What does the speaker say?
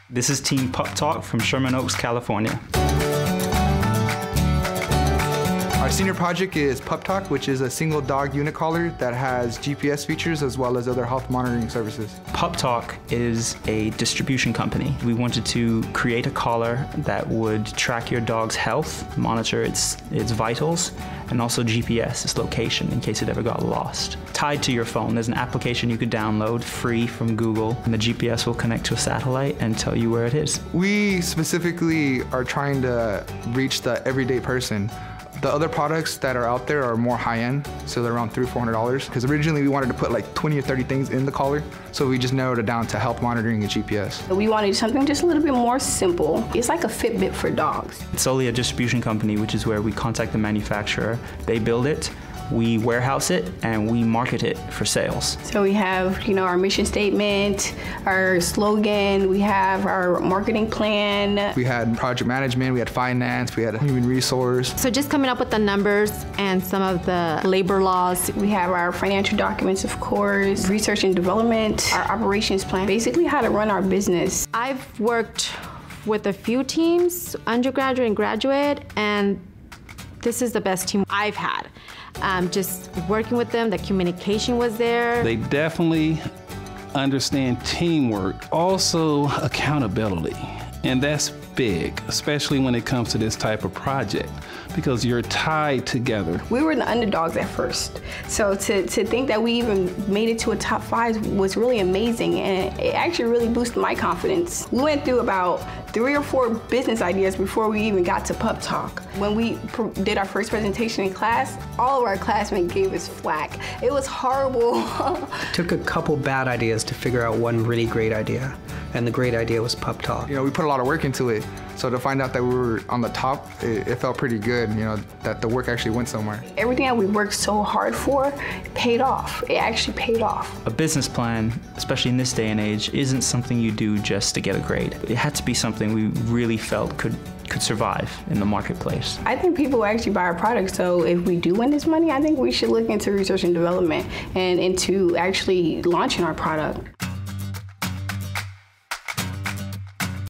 This is Team Pup Talk from Sherman Oaks, California. Our senior project is Pup Talk, which is a single dog unit collar that has GPS features as well as other health monitoring services. Pup Talk is a distribution company. We wanted to create a collar that would track your dog's health, monitor its vitals, and also GPS, its location, in case it ever got lost. Tied to your phone, there's an application you could download free from Google, and the GPS will connect to a satellite and tell you where it is. We specifically are trying to reach the everyday person. The other products that are out there are more high-end, so they're around $300-400. Because originally we wanted to put like 20 or 30 things in the collar, so we just narrowed it down to health monitoring and GPS. We wanted something just a little bit more simple. It's like a Fitbit for dogs. It's solely a distribution company, which is where we contact the manufacturer. They build it, we warehouse it, and we market it for sales. So we have, our mission statement, our slogan, we have our marketing plan. We had project management, we had finance, we had human resource. So just coming up with the numbers and some of the labor laws. We have our financial documents, of course, research and development, our operations plan, basically how to run our business. I've worked with a few teams, undergraduate and graduate, and this is the best team I've had. Just working with them, the communication was there. They definitely understand teamwork, also accountability. And that's big, especially when it comes to this type of project, because you're tied together. We were the underdogs at first. So to think that we even made it to a top 5 was really amazing, and it actually really boosted my confidence. We went through about 3 or 4 business ideas before we even got to Pup Talk. When we did our first presentation in class, all of our classmates gave us flack. It was horrible. It took a couple bad ideas to figure out one really great idea, and the great idea was Pup Talk. We put a lot of work into it, so to find out that we were on the top, it felt pretty good, that the work actually went somewhere. Everything that we worked so hard for paid off. It actually paid off. A business plan, especially in this day and age, isn't something you do just to get a grade. It had to be something we really felt could survive in the marketplace. I think people will actually buy our product, so if we do win this money, I think we should look into research and development and into actually launching our product.